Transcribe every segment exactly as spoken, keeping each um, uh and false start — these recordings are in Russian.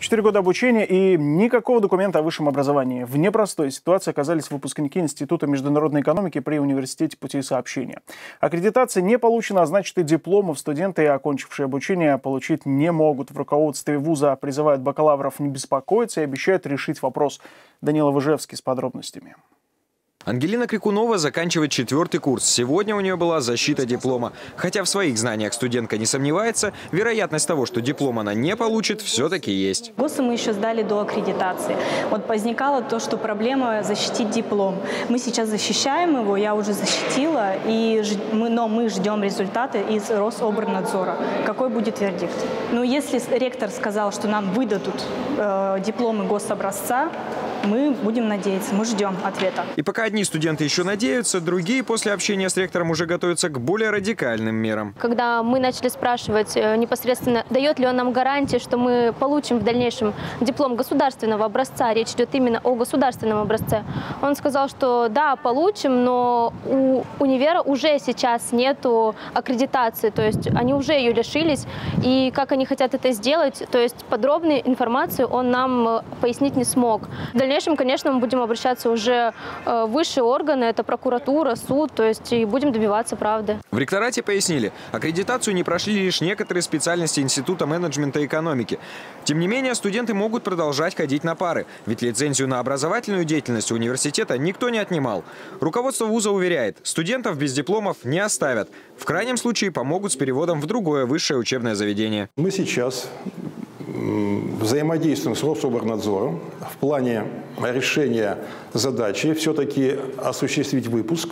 Четыре года обучения и никакого документа о высшем образовании. В непростой ситуации оказались выпускники Института международной экономики при Университете путей сообщения. Аккредитация не получена, а значит и дипломов студенты, окончившие обучение, получить не могут. В руководстве вуза призывают бакалавров не беспокоиться и обещают решить вопрос. Данила Выжевский с подробностями. Ангелина Крикунова заканчивает четвертый курс. Сегодня у нее была защита диплома. Хотя в своих знаниях студентка не сомневается, вероятность того, что диплом она не получит, все-таки есть. ГОСы мы еще сдали до аккредитации. Вот возникало то, что проблема защитить диплом. Мы сейчас защищаем его, я уже защитила, и мы, но мы ждем результаты из Рособорнадзора. Какой будет вердикт? Ну, если ректор сказал, что нам выдадут э, дипломы гособразца, мы будем надеяться, мы ждем ответа. И пока одни студенты еще надеются, другие после общения с ректором уже готовятся к более радикальным мерам. Когда мы начали спрашивать непосредственно, дает ли он нам гарантии, что мы получим в дальнейшем диплом государственного образца, речь идет именно о государственном образце, он сказал, что да, получим, но у универа уже сейчас нету аккредитации, то есть они уже ее лишились, и как они хотят это сделать, то есть подробную информацию он нам пояснить не смог. В дальнейшем, конечно, мы будем обращаться уже в высшие органы, это прокуратура, суд, то есть и будем добиваться правды. В ректорате пояснили, аккредитацию не прошли лишь некоторые специальности Института менеджмента и экономики. Тем не менее, студенты могут продолжать ходить на пары, ведь лицензию на образовательную деятельность у университета никто не отнимал. Руководство вуза уверяет, студентов без дипломов не оставят. В крайнем случае помогут с переводом в другое высшее учебное заведение. Мы сейчас взаимодействуем с Рособорнадзором в плане решения задачи все-таки осуществить выпуск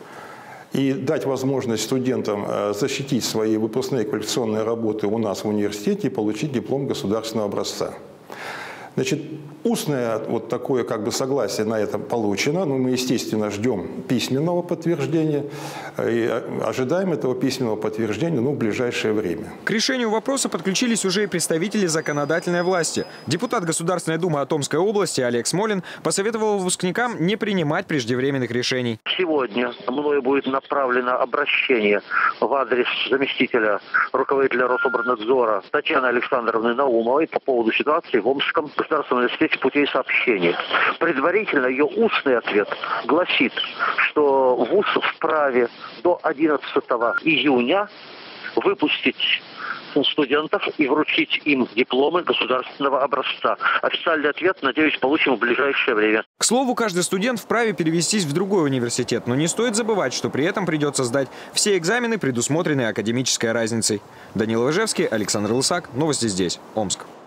и дать возможность студентам защитить свои выпускные квалификационные работы у нас в университете и получить диплом государственного образца. Значит, устное вот такое как бы согласие на это получено, но мы, естественно, ждем письменного подтверждения и ожидаем этого письменного подтверждения ну, в ближайшее время. К решению вопроса подключились уже и представители законодательной власти. Депутат Государственной Думы Томской области Олег Смолин посоветовал выпускникам не принимать преждевременных решений. Сегодня мною будет направлено обращение в адрес заместителя руководителя Рособорнадзора Татьяны Александровны Наумовой по поводу ситуации в Омском государственном университете путей сообщения. Предварительно ее устный ответ гласит, что вуз вправе до одиннадцатого июня выпустить студентов и вручить им дипломы государственного образца. Официальный ответ, надеюсь, получим в ближайшее время. К слову, каждый студент вправе перевестись в другой университет, но не стоит забывать, что при этом придется сдать все экзамены, предусмотренные академической разницей. Данила Выжевский, Александр Лысак. Новости здесь. Омск.